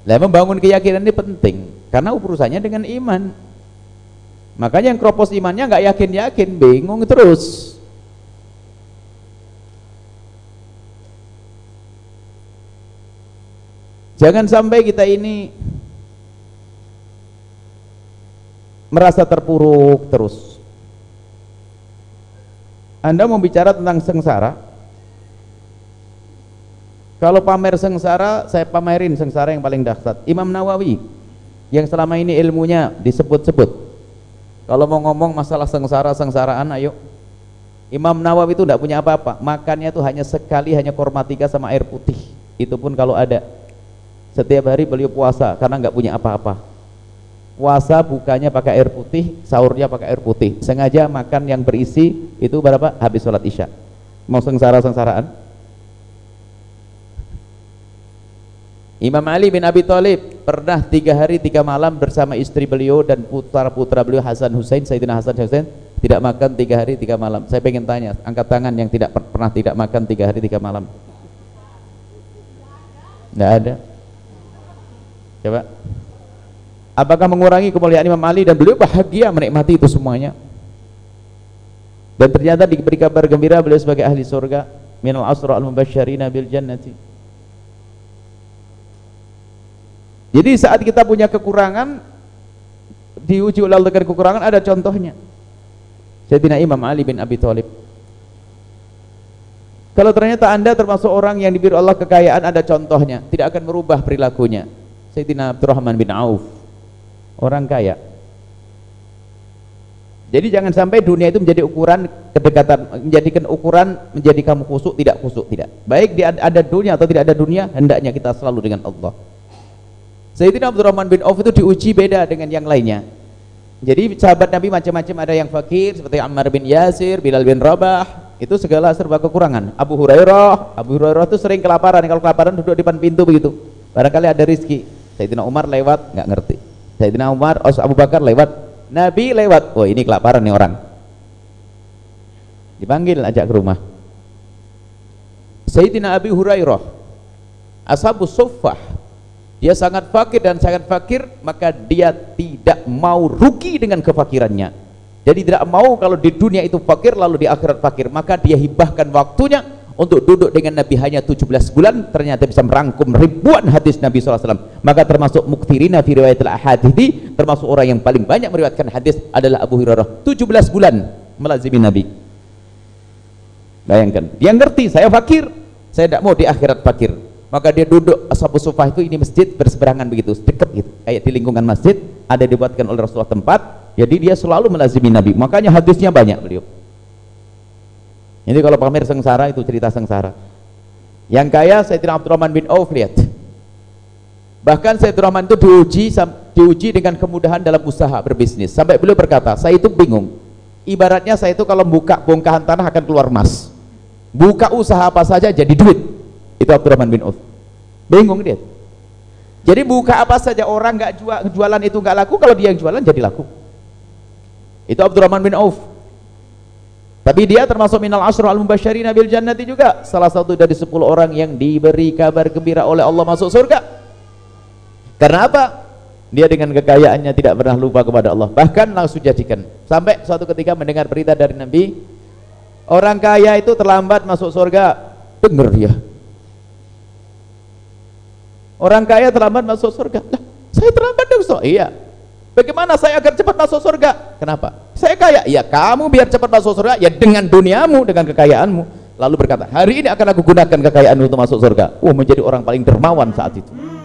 Lah membangun keyakinan ini penting karena urusannya dengan iman. Makanya yang kropos imannya nggak yakin-yakin, bingung terus. Jangan sampai kita ini merasa terpuruk terus. Anda mau bicara tentang sengsara, kalau pamer sengsara, saya pamerin sengsara yang paling dahsyat. Imam Nawawi yang selama ini ilmunya disebut-sebut, kalau mau ngomong masalah sengsara-sengsaraan, ayo. Imam Nawawi itu tidak punya apa-apa, makannya itu hanya sekali, hanya korma 3 sama air putih, itu pun kalau ada. Setiap hari beliau puasa karena nggak punya apa-apa. Puasa bukanya pakai air putih, sahurnya pakai air putih. Sengaja makan yang berisi itu berapa? Habis sholat isya. Mau sengsara-sengsaraan? Imam Ali bin Abi Thalib pernah 3 hari 3 malam bersama istri beliau dan putra-putra beliau Hasan Husain, Sayyidina Hasan Husain, tidak makan 3 hari 3 malam. Saya pengen tanya, angkat tangan yang pernah tidak makan 3 hari 3 malam. Tidak ada. Coba. Apakah mengurangi kemuliaan Imam Ali? Dan beliau bahagia menikmati itu semuanya. Dan ternyata diberi kabar gembira beliau sebagai ahli surga, minal asra al-mubasysyirina bil jannati. Jadi saat kita punya kekurangan, diuji oleh Allah dengan kekurangan, ada contohnya. Sayyidina Imam Ali bin Abi Thalib. Kalau ternyata Anda termasuk orang yang diberi Allah kekayaan, ada contohnya, tidak akan merubah perilakunya. Sayyidina Abdurrahman bin Auf, orang kaya. Jadi jangan sampai dunia itu menjadi ukuran kedekatan, menjadikan ukuran menjadi kamu kusuk tidak kusuk, tidak. Baik ada dunia atau tidak ada dunia, hendaknya kita selalu dengan Allah. Sayyidina Abdurrahman bin Auf itu diuji beda dengan yang lainnya. Jadi sahabat Nabi macam-macam, ada yang fakir seperti Ammar bin Yasir, Bilal bin Rabah, itu segala serba kekurangan. Abu Hurairah itu sering kelaparan, kalau kelaparan duduk di depan pintu begitu. Barangkali ada rezeki. Sayyidina Umar lewat, nggak ngerti. Sayyidina Umar, Abu Bakar lewat, Nabi lewat, oh ini kelaparan nih orang. Dipanggil, ajak ke rumah. Sayyidina Abi Hurairah, Ashabus Suffah, dia sangat fakir dan sangat fakir, maka dia tidak mau rugi dengan kefakirannya. Jadi tidak mau kalau di dunia itu fakir lalu di akhirat fakir, maka dia hibahkan waktunya untuk duduk dengan Nabi hanya 17 bulan, ternyata bisa merangkum ribuan hadis Nabi SAW. Maka termasuk mukthirina fi riwayatil ahadithi, termasuk orang yang paling banyak meriwayatkan hadis adalah Abu Hurairah. 17 bulan melazimi Nabi. Bayangkan, dia ngerti saya fakir, saya tidak mau di akhirat fakir. Maka dia duduk, Ashabus Suffah itu, ini masjid berseberangan begitu, dekat gitu, kayak di lingkungan masjid ada dibuatkan oleh Rasulullah tempat, jadi dia selalu melazimi Nabi, makanya hadisnya banyak beliau. Jadi kalau pamer sengsara itu cerita sengsara. Yang kaya Sayyidina Abdurrahman bin Auf, lihat. Bahkan Sayyidina Abdurrahman itu diuji dengan kemudahan dalam usaha berbisnis. Sampai beliau berkata, saya itu bingung. Ibaratnya saya itu kalau buka bongkahan tanah akan keluar emas. Buka usaha apa saja jadi duit. Itu Abdurrahman bin Auf. Bingung dia. Jadi buka apa saja, orang nggak jualan itu nggak laku, kalau dia yang jualan jadi laku. Itu Abdurrahman bin Auf. Tapi dia termasuk minal asra al-mubasysyirina bil jannati juga, salah satu dari 10 orang yang diberi kabar gembira oleh Allah masuk surga. Karena apa? Dia dengan kekayaannya tidak pernah lupa kepada Allah, bahkan langsung jadikan. Sampai suatu ketika mendengar berita dari Nabi, orang kaya itu terlambat masuk surga. Dengar dia, orang kaya terlambat masuk surga. Lah, saya terlambat dong, so iya. Bagaimana saya agar cepat masuk surga? Kenapa? Saya kaya. Ya kamu biar cepat masuk surga ya dengan duniamu, dengan kekayaanmu. Lalu berkata, hari ini akan aku gunakan kekayaanmu untuk masuk surga. Menjadi orang paling dermawan saat itu.